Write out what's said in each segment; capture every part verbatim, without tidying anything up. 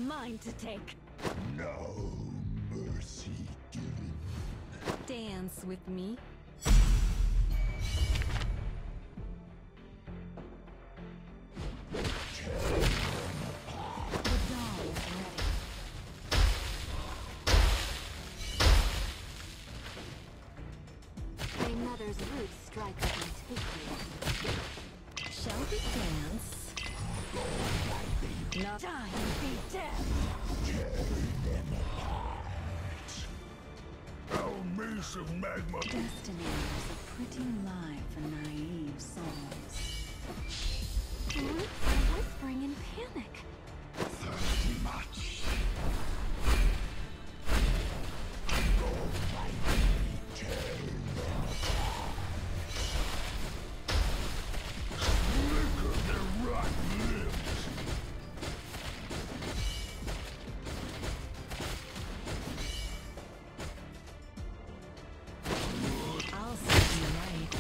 mine to take. No mercy given. Dance with me. Mother's roots strike up and take you. Shall we dance? Not die and be dead. Tear them apart. Abomination magma. Destiny is a pretty lie for naive souls. Roots are whispering in panic. Thirsty much. Go my baby, tear them apart. Flicker their rotten limbs. I'll set you right.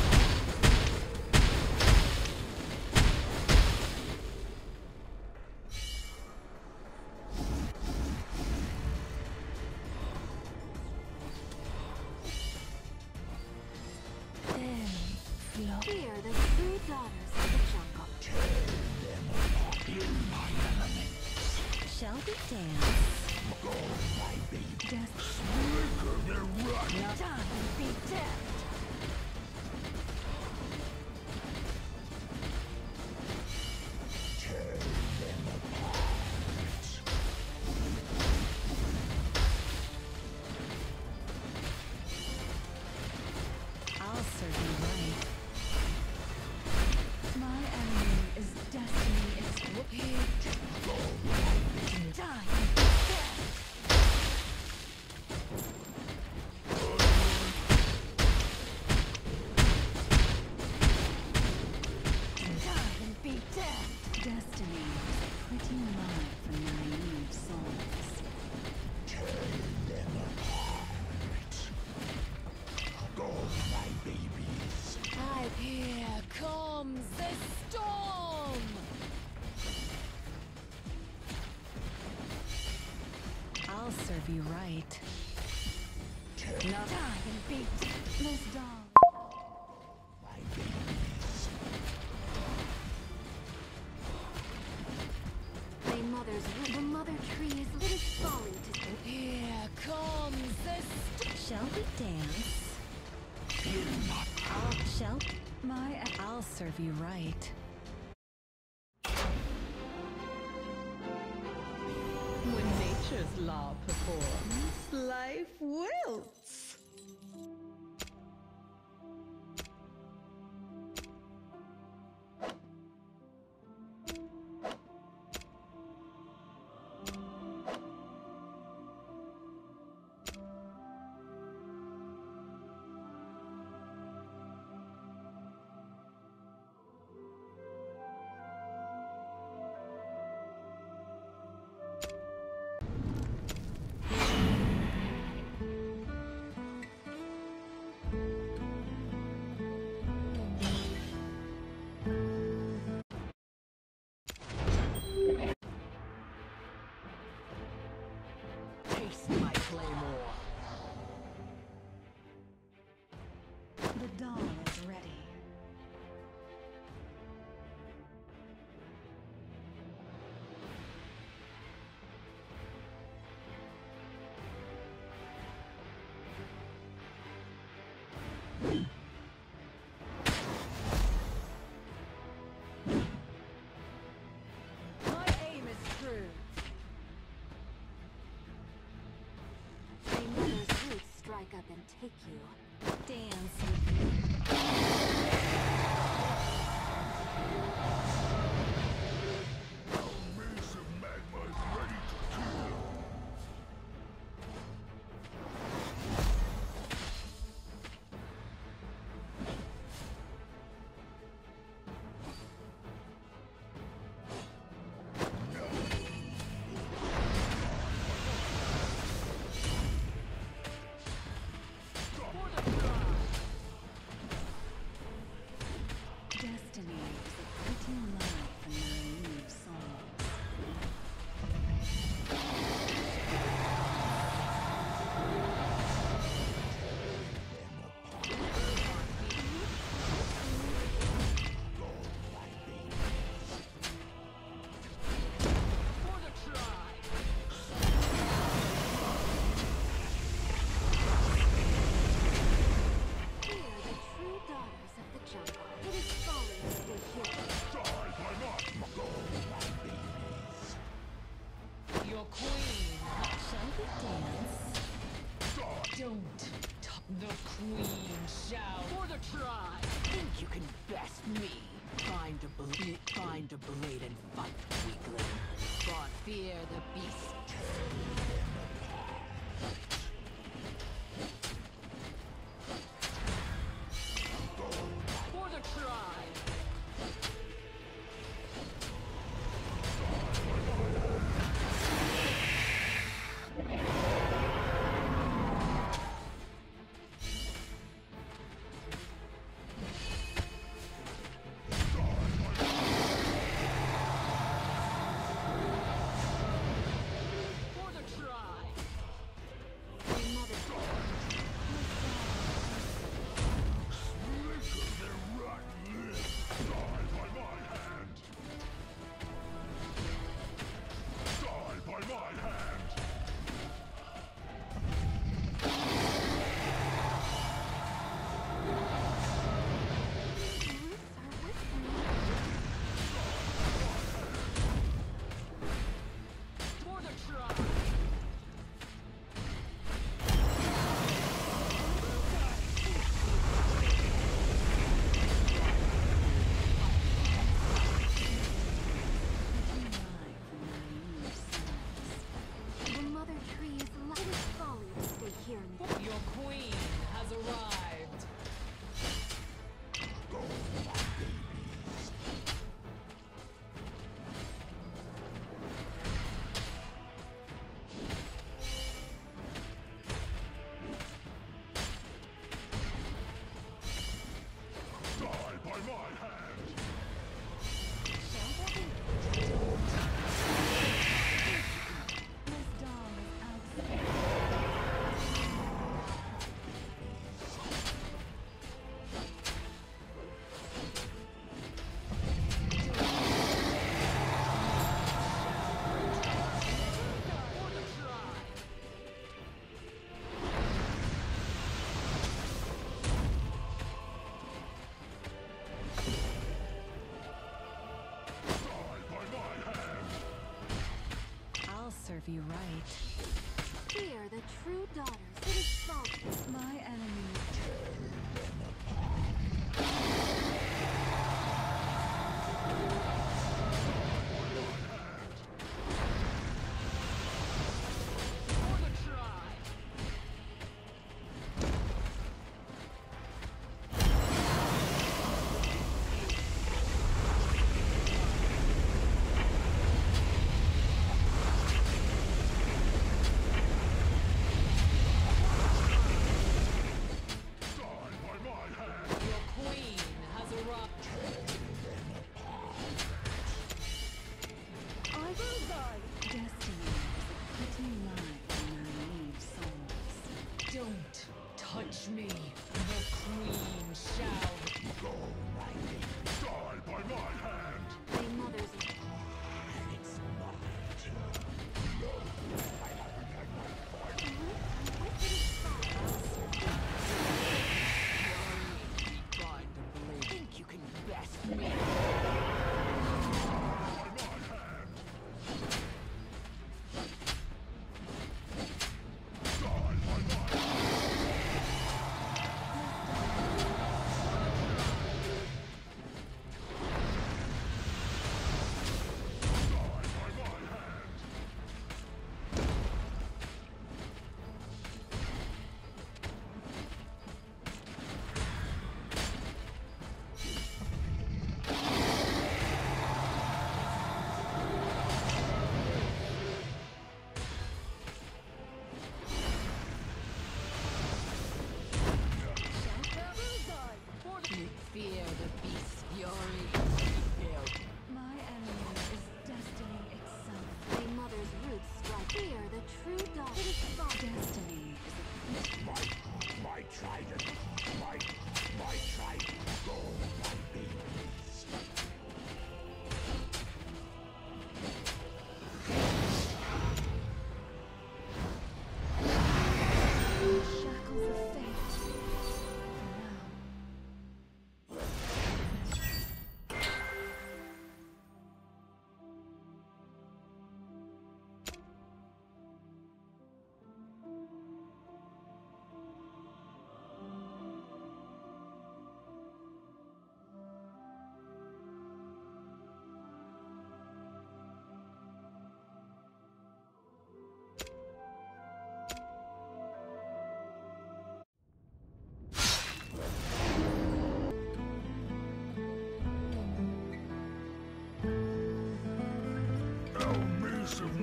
Here are the three daughters of the jungle. Tear them apart in my element. Shall we dance? Go my baby. Just Flicker their rotten. not die and be dead. Tear them apart. I'll serve you right. My enemy is destiny itself. Go my baby. Die and be dead. Die and be dead. Destiny is a pretty lie for naive souls. Tear them apart. Go my babies. Here comes the storm! I'll serve you right. Tear Not die and be dead. Miss Dawn. my babies. My mother's root. The mother tree is it is falling to sleep. Here comes the st- Shall we dance? Fear not. I'll shall my I'll serve you right. When nature's law performs, life wilts. Taste my claymore. The dawn is ready. My aim is true. My mother's roots strike up and take you. Dance with me. Abomination magma is ready to kill. For the Your queen. Shall we dance? Don't. Top the queen shall. For the tribe. Think you can best me? Find a blade, find a blade and fight, weakling. For fear the beast. For the tribe. For the tribe. For the tribe. The mother tree is light as folly to stay here in the Your queen has arrived. This doll is outside. For the tribe. I'll serve you right. fear the true daughters. It is false. My enemies. For the tribe. Your queen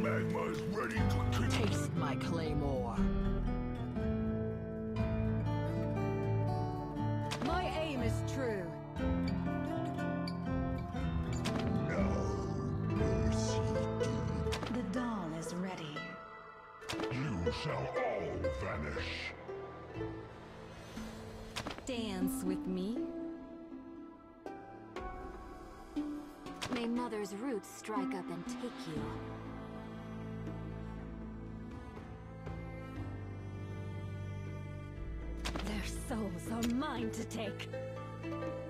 magma is ready to kick. Taste my claymore. My aim is true. No mercy. The dawn is ready. You shall all vanish. Dance with me. May Mother's roots strike up and take you. Their souls are mine to take.